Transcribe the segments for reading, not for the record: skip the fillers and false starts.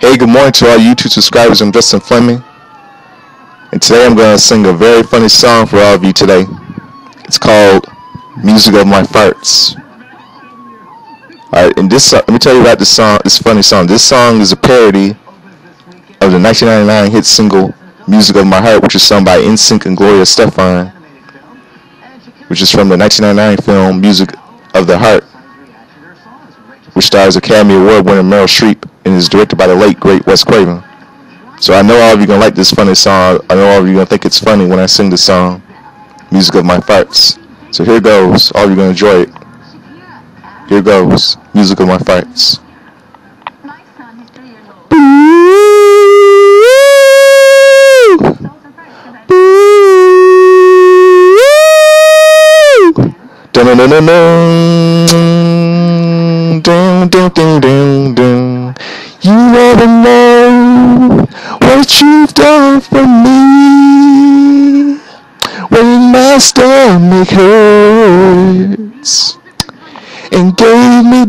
Hey, good morning to all YouTube subscribers. I'm Justin Fleming, and today I'm going to sing a very funny song for all of you today. It's called Music of My Farts. Alright, and let me tell you about this funny song. This song is a parody of the 1999 hit single Music of My Heart, which is sung by NSYNC and Gloria Estefan, which is from the 1999 film Music of the Heart, which stars Academy Award winner Meryl Streep and is directed by the late, great Wes Craven. So I know all of you are going to like this funny song. I know all of you are going to think it's funny when I sing this song, Music of My Farts. So here goes. All of you are going to enjoy it. Here goes. Music of My Farts. You never know what you've done for me when my stomach hurts and gave me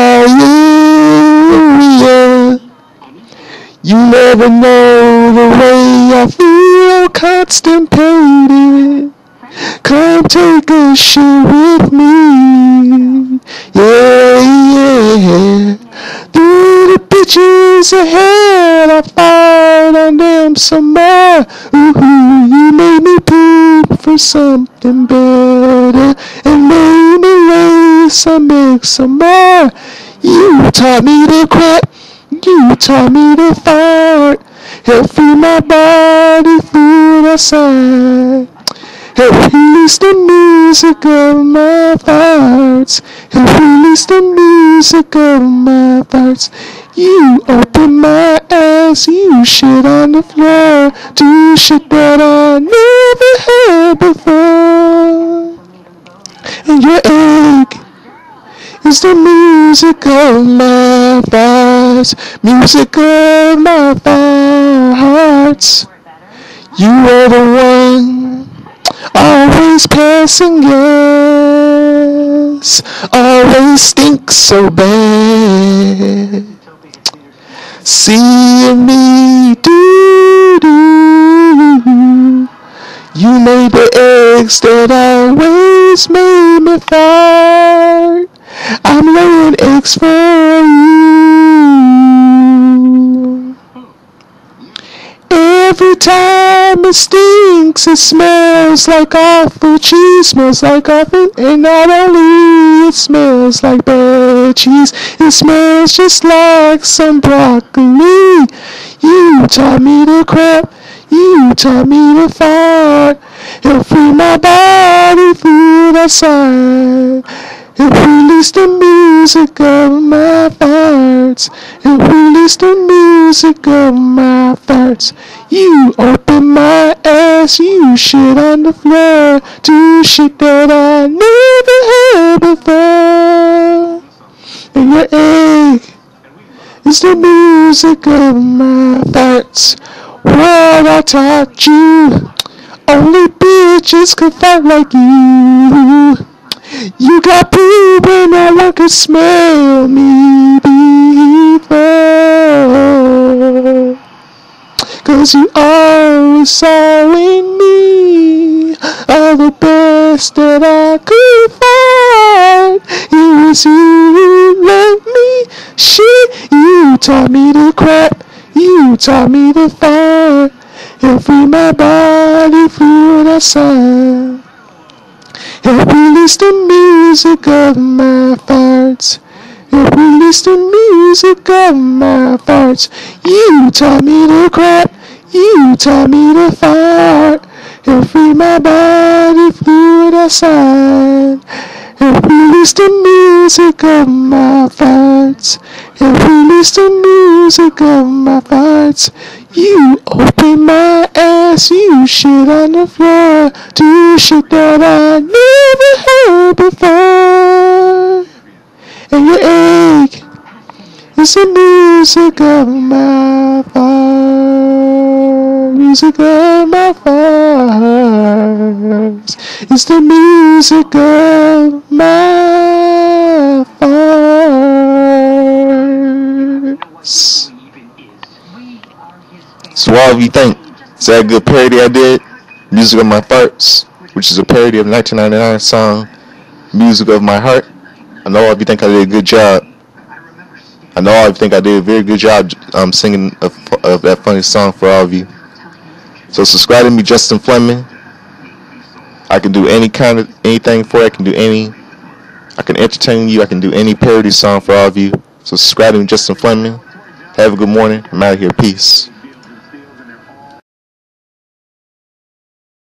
diarrhea. You never know the way I feel constipated. Come take a shit with me. Yeah. Through the bitches ahead, I fight on them some more. Ooh, you made me poop for something better and made me raise some eggs some more. You taught me to crap, you taught me to fart. Help feed my body food outside. Help release the music of my farts. Help release the music of my farts. You open my ass, you shit on the floor. Do shit that I never had before. And your egg is the music of my farts. Music of my farts. You are the one always passing gas, always stinks so bad. Seeing me do, you made the eggs that always made me fart. I'm laying eggs for you. Every time it stinks, it smells like awful cheese, smells like awful, and not only it smells like bad cheese, it smells just like some broccoli. You taught me to crap, you taught me to fart, help free my body food outside. Help release the music of my farts. Help release the music of my farts. You open my ass, you shit on the floor. Do shit that I never had before. And your egg is the music of my farts. What I taught you, only bitches could fart like you. You got poop and no one could smell me before. 'Cause you always saw in me all the best that I could find. It was you who let me shit. You taught me to crap, you taught me to fart. Help free my body food outside. Help release the music of my farts. Help release the music of my farts. You taught me to crap, you taught me to fart. Help free my body fluid outside. Help release the music of my farts. Help release the music of my farts. You open my ass, you shit on the floor. Do shit that I never heard before. And your egg is the music of my farts. Music of my farts. It's the music of my farts. So all of you think, is that a good parody I did? Music of My Farts, which is a parody of the 1999 song Music of My Heart. I know all of you think I did a good job. I know all of you think I did a very good job singing of that funny song for all of you. So subscribe to me, Justin Fleming. I can do anything for you. I can entertain you. I can do any parody song for all of you. So subscribe to me, Justin Fleming. Have a good morning. I'm out of here. Peace.